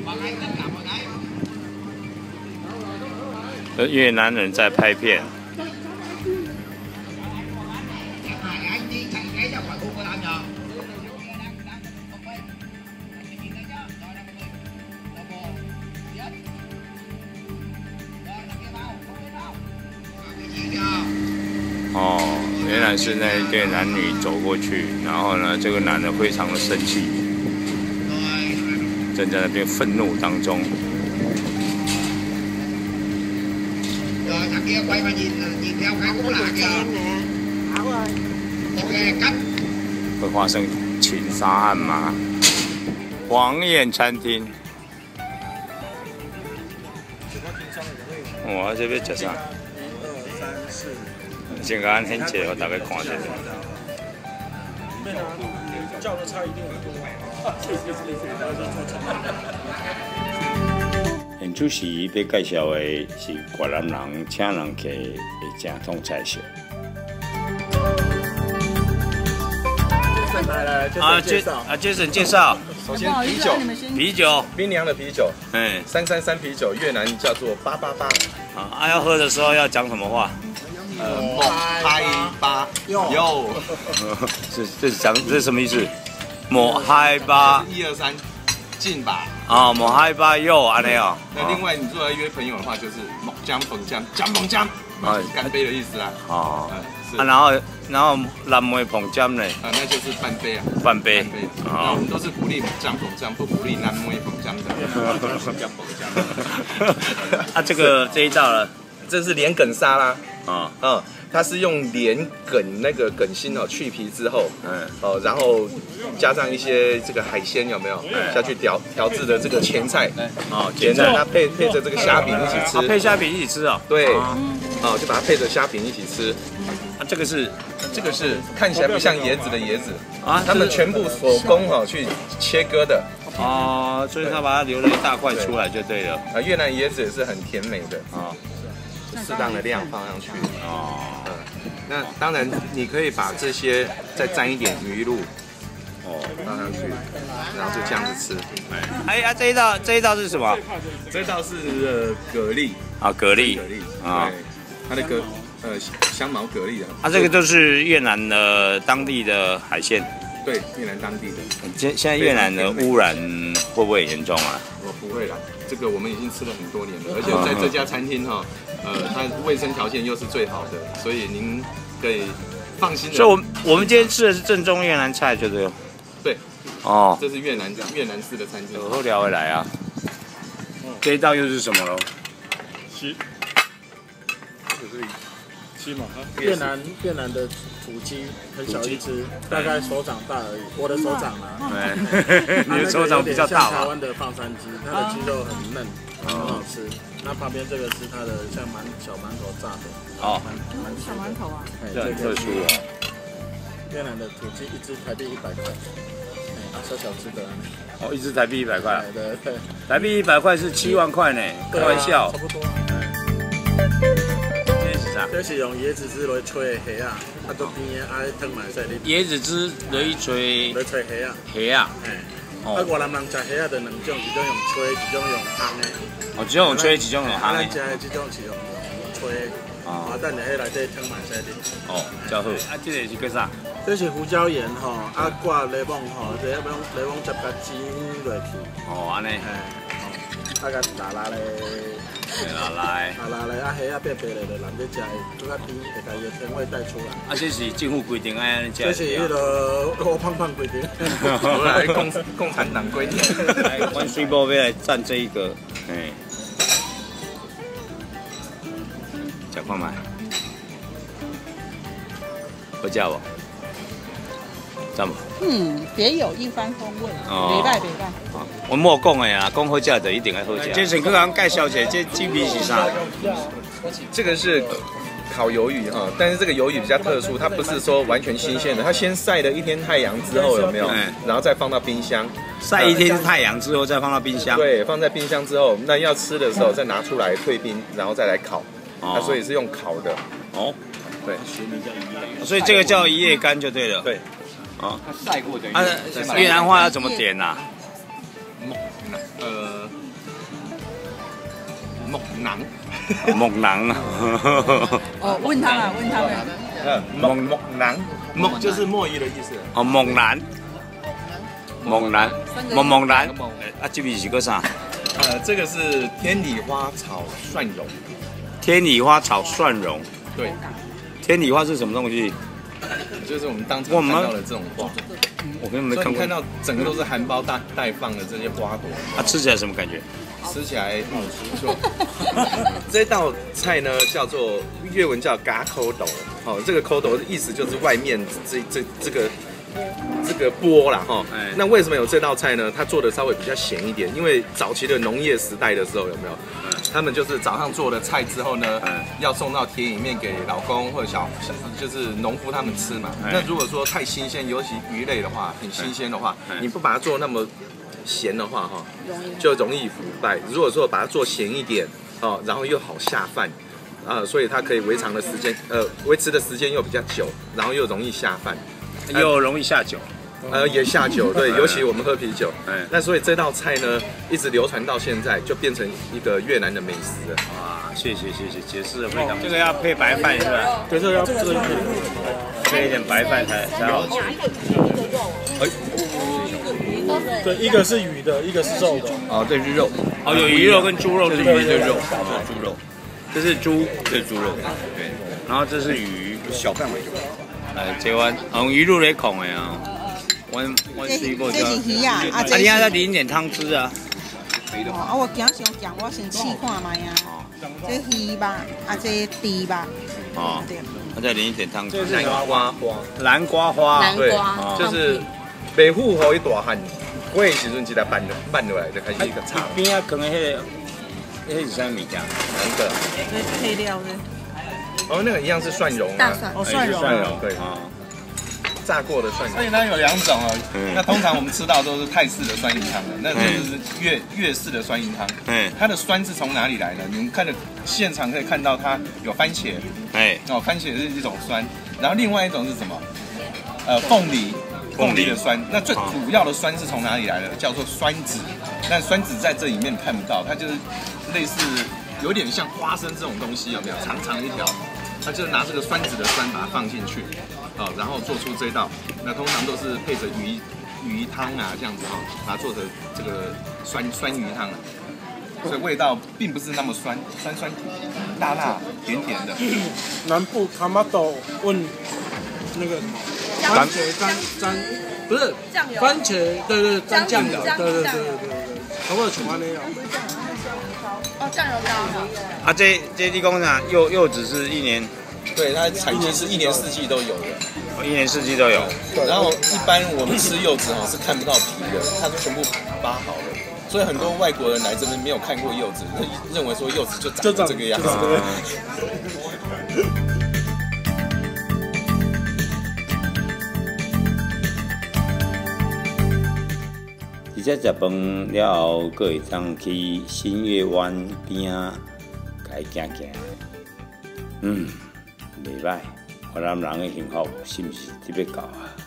越南人在拍片。哦，原来是那一对男女走过去，然后呢，这个男的非常的生气，正在那边愤怒当中。会发生情杀案吗？黄燕餐厅。哇，这边吃啥？ 先甲咱显切，互大家看一下。叫的菜一定很多。现主时要介绍的是越南人请人客的正统菜色。Jason 介绍。 首先啤酒，冰凉的啤酒，333啤酒，越南叫做888。 啊，要喝的时候要讲什么话？ 莫嗨吧哟， 这是什么意思？莫嗨吧 ，1、2、3，进吧。 啊，莫嗨吧哟，安尼哦。 那另外，你如果要约朋友的话，就是莫姜粉姜，姜粉姜，干杯的意思啊。哦，是。然后蓝莓捧姜呢？ 那就是半杯啊。 半杯。 那我们都是鼓励姜粉姜，不鼓励蓝莓捧姜的。姜粉姜。 啊，这一道呢？ 这是莲梗沙拉它是用莲梗那个梗心去皮之后，然后加上一些这个海鲜有没有下去调制的这个前菜，前菜它配着这个虾饼一起吃， 配虾饼一起吃哦。对， 就把它配着虾饼一起吃。这个是看起来不像椰子的椰子啊，他们全部手工去切割的。 哦，所以他把它留了一大块出来就对了。 越南椰子也是很甜美的适当的量放上去那当然你可以把这些再沾一点鱼露放上去，然后就这样子吃。 这一道是什么？ 这道是蛤蜊啊，蛤蜊啊，它的香茅蛤蜊啊，这个都是越南的当地的海鲜。 对，越南当地的。 现在越南的污染会不会严重啊？ 不会啦，这个我们已经吃了很多年了，而且在这家餐厅它卫生条件又是最好的，所以您可以放心的。 所以我们今天吃的是正宗越南菜，就对了。对。哦。这是越南式的餐厅。 我聊回来啊。这一道又是什么喽？ 鸡嘛，越南的土鸡很小一只，大概手掌大而已。我的手掌啊， 你的手掌比较大。 台湾的放山鸡，它的鸡肉很嫩，很好吃。那旁边这个是它的像小馒头炸的， 小馒头啊， 这很特殊哦。 越南的土鸡一只台币100块，小小只的。 哦，一只台币100块。 对。 台币100块是7万块呢，开玩笑。 差不多。 这是用椰子汁来吹虾啊，做边啊，汤埋晒你。 椰子汁来吹虾啊。 虾啊。 越南人食虾啊，就两种，一种用吹，一种用烘的。 一种用吹，一种用烘的。 咱食的这种是用吹，等下迄内底汤埋晒你。 较好。这个是叫啥？ 这是胡椒盐挂柠檬这柠檬汁甲煎落去。 安尼。 甲辣咧。 来， 虾啊白白的，人在食的，搁较甜，会把伊的甜味带出来。 这是政府规定爱安尼食。 这是迄个欧胖胖规定。 来共产党规定。 阮水某要来蘸这一个，吃看卖，好食无？赞无？ 别有一番风味。袂歹。 我莫讲的啊，讲好食就一定要好食。Jason，佮咱介绍一下，这味是啥？ 这个是烤鱿鱼但是这个鱿鱼比较特殊，它不是说完全新鲜的，它先晒了1天太阳之后有没有？然后再放到冰箱， 晒1天太阳之后再放到冰箱。 对，放在冰箱之后，那要吃的时候再拿出来退冰，然后再来烤。所以是用烤的。对， 所以这个叫一夜干就对了。 对。 它晒过的。越南话要怎么点呐？ 木囊。 木囊啊。 哦，问他们，问他们。 木囊，木就是墨鱼的意思。 哦，木兰。木兰，木兰。啊，这边是个啥？ 这个是天理花炒蒜蓉。 天理花炒蒜蓉。 对。 天理花是什么东西？ 就是我们当场看到的这种花。 我跟你们看到整个都是含苞待放的这些花朵。 它吃起来什么感觉？ 吃起来不错。这道菜呢叫做粤文叫嘎扣斗，哦，这个扣斗的意思就是外面这个钵啦哈。那为什么有这道菜呢？它做的稍微比较咸一点，因为早期的农业时代的时候有没有？他们就是早上做了菜之后呢，要送到田里面给老公或者就是农夫他们吃嘛。那如果说太新鲜，尤其鱼类的话，很新鲜的话，你不把它做那么咸的话哈，就容易腐败。如果说把它做咸一点哦，然后又好下饭所以它可以维持的时间又比较久，然后又容易下饭， 又容易下酒。 也下酒，对，尤其我们喝啤酒。那所以这道菜呢，一直流传到现在，就变成一个越南的美食了。 哇，谢谢，解释的非常。这个要配白饭是吧？ 对，这个要配一点白饭才好。 对，一个是鱼的，一个是肉的。 哦，这是肉。 哦，有鱼肉跟猪肉是鱼的肉。 猪肉。 这是猪， 这是猪肉。对。 然后这是鱼， 小范围。 这碗用鱼肉来控的啊。我试过。 这是鱼啊， 啊，你要再淋点汤汁啊。 我今想讲，我先试看卖啊。这鱼吧，这猪吧。 哦。我再淋一点汤汁。 南瓜花。 南瓜花。 对， 就是北户河一大汉，我的时阵一来拌落来就开始一个炒。 边啊，可能那是啥物件？ 哪一个？ 配料的。 哦，那个一样是蒜蓉啊。 大蒜。哦，蒜蓉。 对。炸过的蒜蓉汤有2种哦。那通常我们吃到都是泰式的酸饮汤的，那就是粤式的酸饮汤。它的酸是从哪里来呢？你们现场可以看到它有番茄。番茄是一种酸，然后另外一种是什么？凤梨的酸。那最主要的酸是从哪里来的？叫做酸子。但酸子在这里面看不到，它就是类似有点像花生这种东西，有没有？长长一条。他就是拿这个酸子的酸把它放进去，然后做出这道。那通常都是配着鱼汤啊这样子把它做成这个酸鱼汤所以味道并不是那么酸辣辣甜甜的。 南部卡玛豆问那个什么番茄沾不是酱油，番茄对沾酱油，对，差不多像安尼哦。 哦，酱油膏。 这你讲啥？柚子是一年？ 对，它产期是1年4季都有的。 1年4季都有。 然后一般我们吃柚子是看不到皮的，它都全部扒好了。所以很多外国人来这边没有看过柚子，认为说柚子就长这个样子。 而且食饭了后，阁会当去新月湾边啊，来行行。袂歹，华南人的幸福是毋是特别高啊？